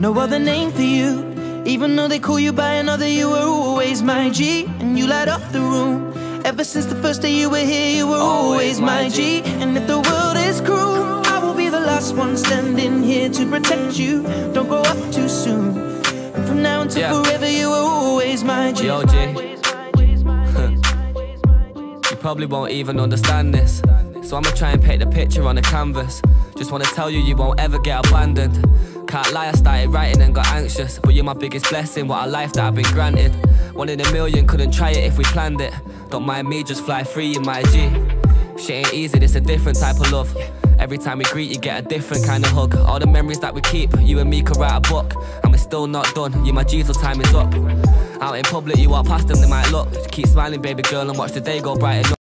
no other name for you. Even though they call you by another, you were always my G, and you light up the room. Ever since the first day you were here, you were always my G. And if the world is cruel, I will be the last one standing here to protect you. Don't grow up too soon, and from now until forever, you were always my G. Yo, G. You probably won't even understand this, so I'ma try and paint the picture on the canvas. Just wanna tell you, you won't ever get abandoned. Can't lie, I started writing and got anxious, but you're my biggest blessing, what a life that I've been granted. 1 in a million, couldn't try it if we planned it. Don't mind me, just fly free, you my G. Shit ain't easy, this a different type of love. Every time we greet, you get a different kind of hug. All the memories that we keep, you and me could write a book, and we're still not done, you my G till time is up. Out in public, you walk past them, they might look. Just keep smiling, baby girl, and watch the day go brighten up.